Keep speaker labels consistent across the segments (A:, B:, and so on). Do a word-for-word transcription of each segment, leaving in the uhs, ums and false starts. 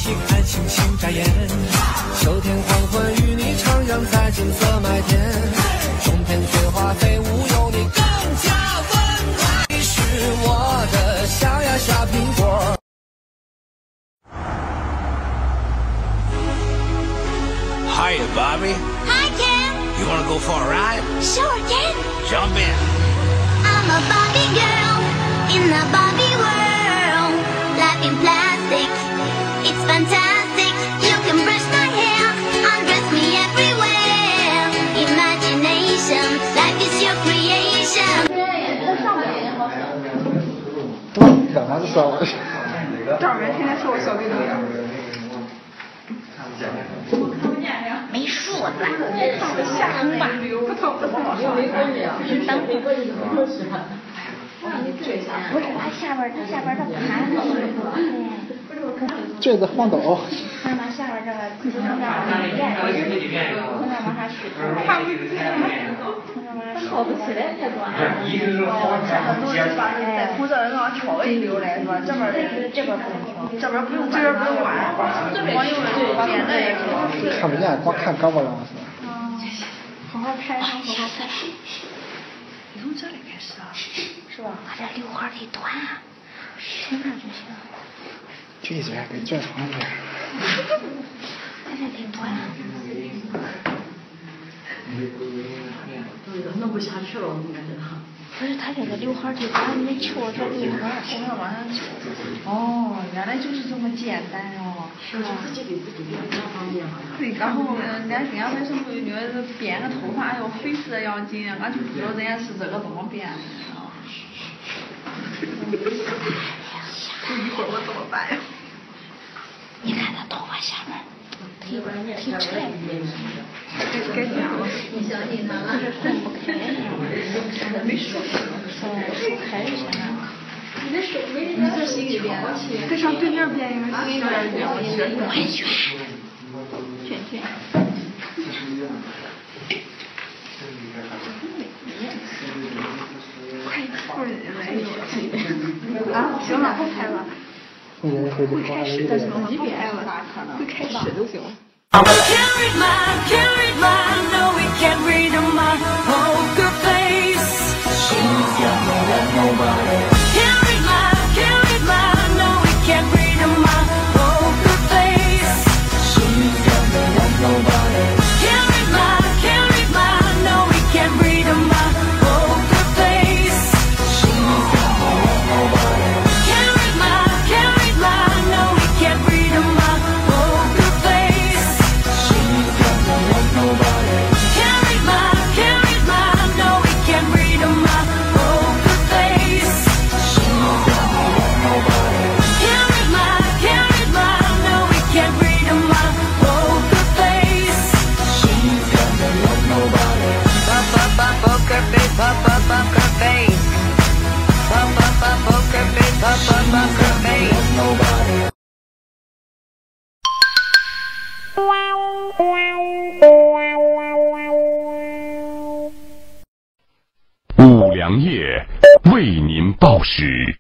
A: 起看星星眨眼，秋天黄昏与你徜徉在金色麦田，冬天雪花飞舞有你更加温暖。你是我的小呀小苹果。
B: Hiya, Bobby.
C: Hi, Ken.
B: You wanna go for a ride?
C: Sure, Ken.
B: Jump in.
C: I'm a Barbie girl in the Barbie world. Life in plastic, it's fantastic. You can brush my hair, undress me everywhere. Imagination, life is your creation.
D: 干嘛是烧？
E: 照片天天说我小鼻头样。
C: 没数子，吓人吧？
E: 不疼不疼，
C: 等会儿。不是它下边，它下边的盘子，
D: 这个晃抖。
C: 看它下边这个从这往上垫，从这往上去，看不起来，好不起来才多。
E: 哦，这个东西把再从这儿往挑一溜来是吧？这边
C: 这边不用挑，
E: 这边不用，这边不用弯，光用扁的也可以。
D: 看不见，光看胳膊上是吧？
E: 嗯，好好拍上。
C: 下次
E: 你从这里开始啊？
C: 是吧？把这刘海给短，顺着就行。
D: 这一嘴还得攥长点。
C: 把这给短。
F: 弄不下去了，我感觉他。
C: 不是，他这个刘海儿就短，没揪这刘海儿，
E: 从这往上揪。哦，原来就是这么简单哦。
F: 是吧？自己给自己编这方面好像。
E: 对，然后人家人家为什么女的编个头发要费事要紧，俺就不知道人家是这个怎么编的啊。这一会儿我怎么办呀？
C: 你看他头发下面忒忒柴。
E: 该这样了。
F: 你相信他了？
C: 分不开，
E: 没数。
C: 分不开就行了。
F: 你的手没人家心里边，
E: 再上对面编一个新的圆
C: 快卷，
E: 卷卷。快出来了！啊，行了，不拍了。会开始的时候不拍了，会开始就行了。
A: Can't read my, can't read my, no, we can't read my poker face. She's got more than nobody. Can't read my, can't read my, no, we can't read my poker face. She's got more than nobody. Can't read my, can't read my, no, we can't read my poker face. She's got more than nobody. Can't read my, can't read my, no, we can't read my poker face. Nobody. Can't read my, can't read my, no, we can't read my poker face. She's got me like nobody. Can't read my, can't read my, no, we can't read my poker face. She's got me like nobody. Pop, pop, pop, poker face, pop, pop, poker face. Pop, pop, pop, poker face, pop, pop, poker face. Nobody.
G: 五粮液为您报时。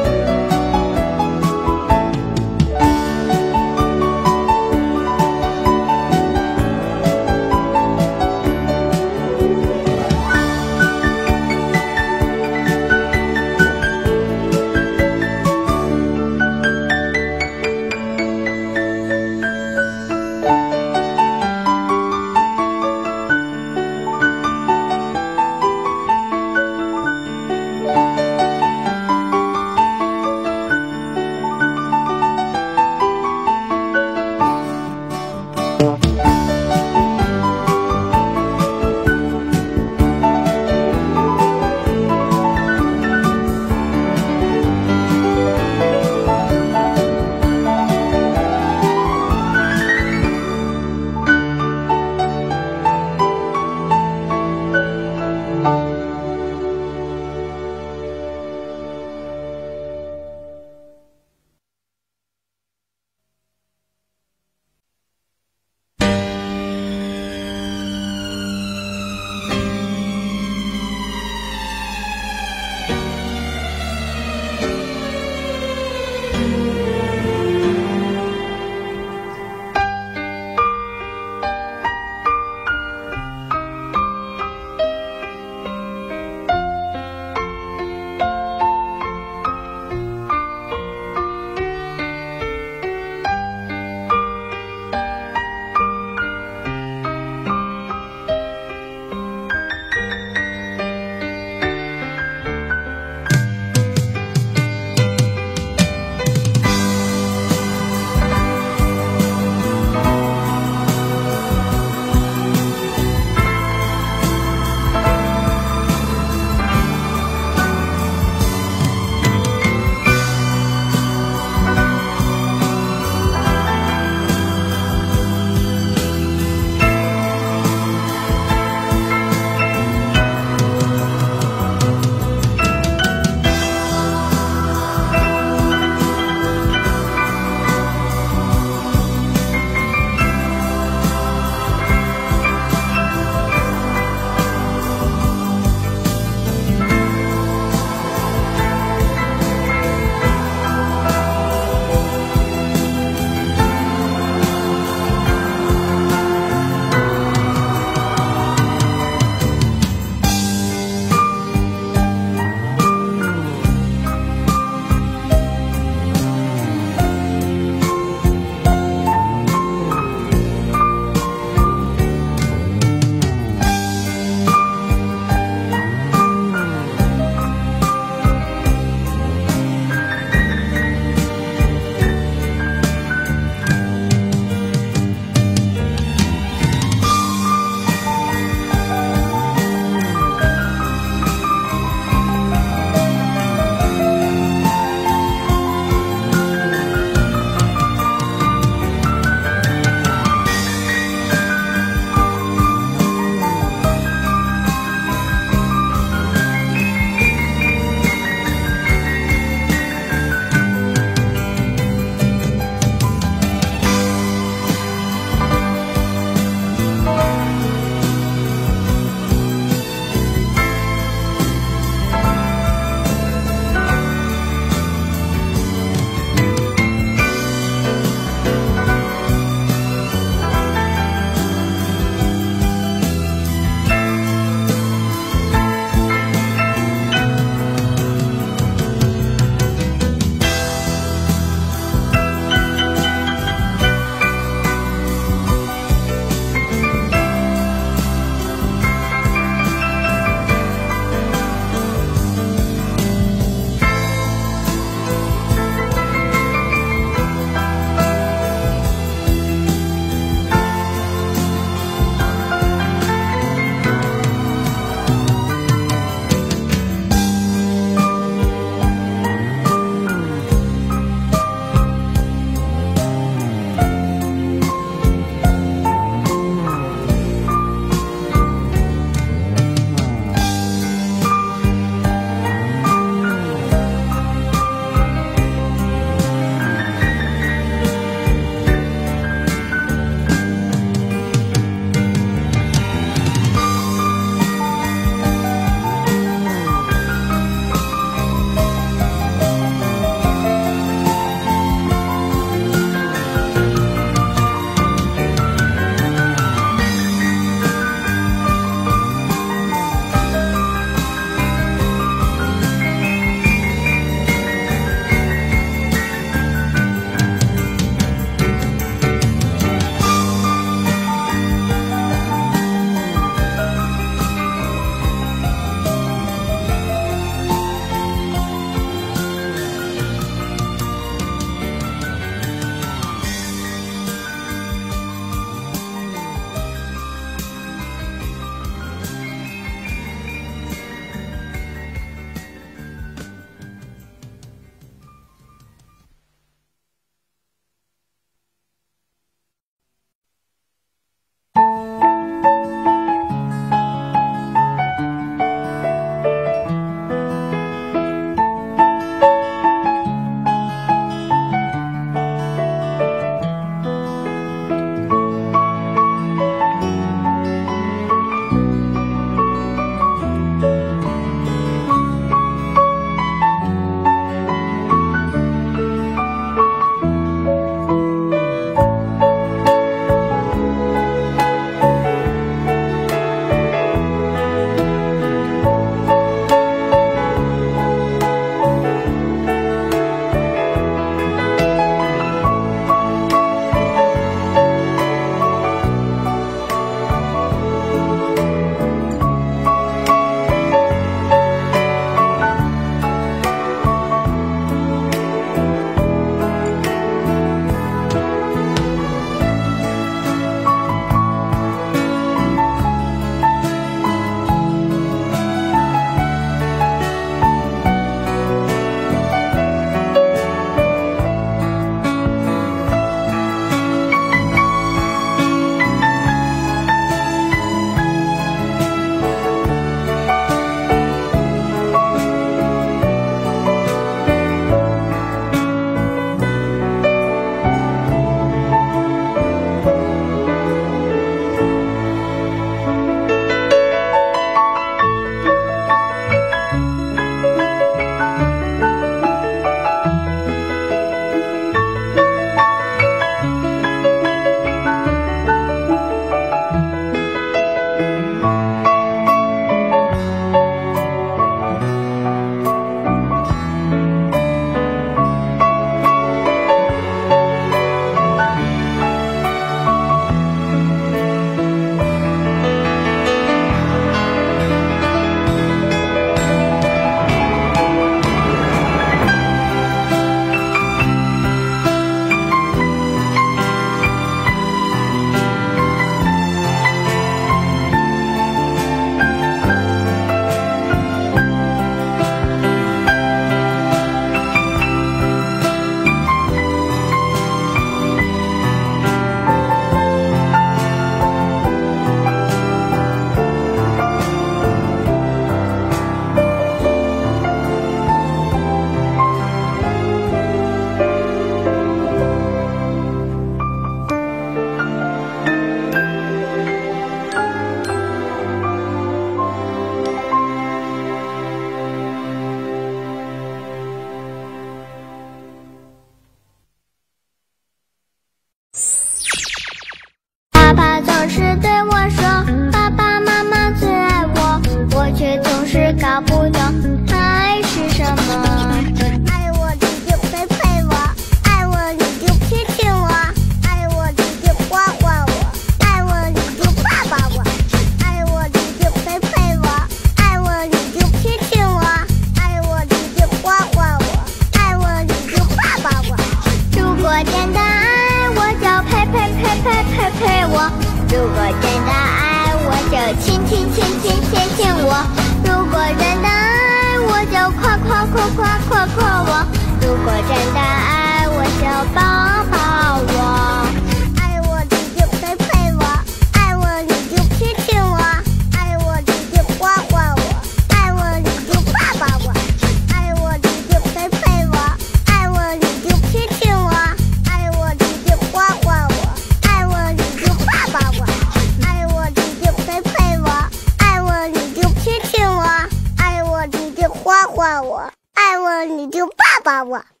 C: 如果真的爱我，就亲亲亲亲亲亲我；如果真的爱我，就夸夸夸夸夸夸我；如果真的爱我，就抱抱我。爱我你就陪陪我，爱我你就亲亲我，爱我你就夸夸我，爱我你就抱抱我，爱我你就陪陪我，爱我你就亲亲我，爱我你就夸夸我，爱我你就抱抱我，爱我你就陪陪我，爱我你就亲亲我，爱我你就夸夸我，爱我你就抱抱我。